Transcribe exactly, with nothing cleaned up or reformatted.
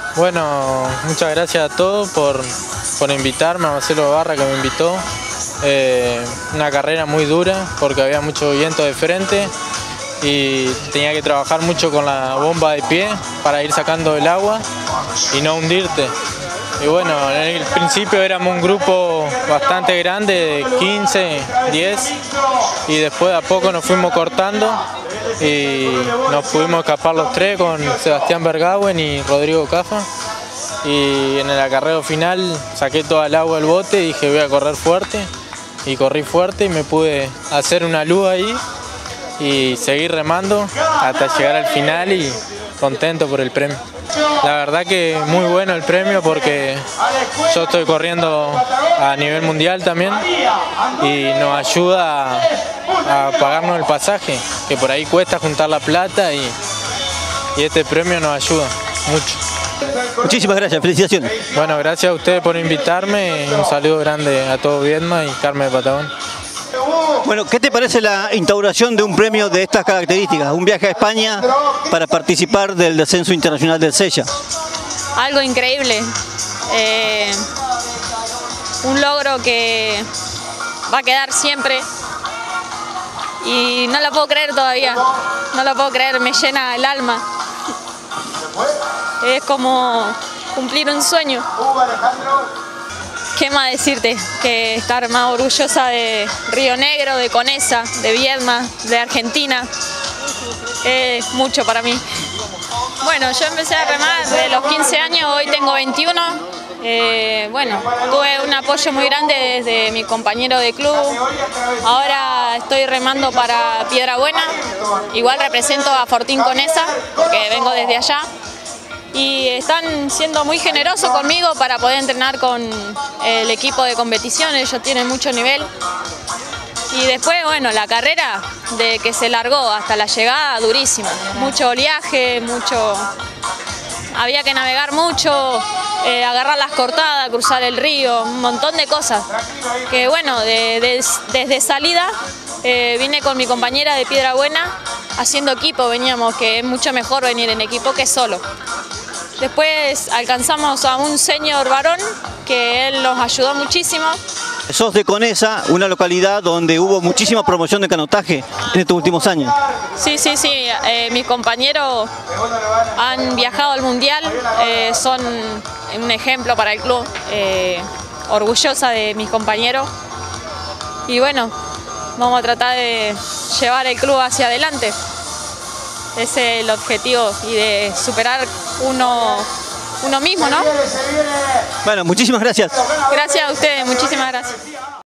Bueno, muchas gracias a todos por, por invitarme, a Marcelo Barra que me invitó. Eh, una carrera muy dura porque había mucho viento de frente y tenía que trabajar mucho con la bomba de pie para ir sacando el agua y no hundirte. Y bueno, en el principio éramos un grupo bastante grande, de quince, diez, y después a poco nos fuimos cortando y nos pudimos escapar los tres con Sebastián Bergauen y Rodrigo Cafa. Y en el acarreo final saqué toda el agua del bote y dije voy a correr fuerte. Y corrí fuerte y me pude hacer una luz ahí y seguir remando hasta llegar al final y contento por el premio. La verdad que muy bueno el premio porque yo estoy corriendo a nivel mundial también y nos ayuda a, a pagarnos el pasaje, que por ahí cuesta juntar la plata y, y este premio nos ayuda mucho. Muchísimas gracias, felicitaciones. Bueno, gracias a ustedes por invitarme y un saludo grande a todo Viedma y Carmen de Patagón. Bueno, ¿qué te parece la instauración de un premio de estas características? Un viaje a España para participar del descenso internacional del Sella. Algo increíble. Eh, un logro que va a quedar siempre. Y no lo puedo creer todavía. No lo puedo creer, me llena el alma. Es como cumplir un sueño. ¿Qué más decirte? Que estar más orgullosa de Río Negro, de Conesa, de Viedma, de Argentina. Es mucho para mí. Bueno, yo empecé a remar de los quince años, hoy tengo veintiuno. Eh, bueno, tuve un apoyo muy grande desde mi compañero de club. Ahora estoy remando para Piedrabuena. Igual represento a Fortín Conesa, porque vengo desde allá. Y están siendo muy generosos conmigo para poder entrenar con el equipo de competición, ellos tienen mucho nivel. Y después, bueno, la carrera de que se largó hasta la llegada, durísima. Mucho oleaje, mucho... había que navegar mucho, eh, agarrar las cortadas, cruzar el río, un montón de cosas. Que bueno, de, de, desde salida eh, vine con mi compañera de Piedrabuena haciendo equipo, veníamos, que es mucho mejor venir en equipo que solo. Después alcanzamos a un señor varón que él nos ayudó muchísimo. Sos de Conesa, una localidad donde hubo muchísima promoción de canotaje en estos últimos años. Sí, sí, sí. Eh, mis compañeros han viajado al mundial, eh, son un ejemplo para el club. Eh, orgullosa de mis compañeros. Y bueno, vamos a tratar de llevar el club hacia adelante. Ese es el objetivo y de superar uno, uno mismo, ¿no? Bueno, muchísimas gracias. Gracias a ustedes, muchísimas gracias.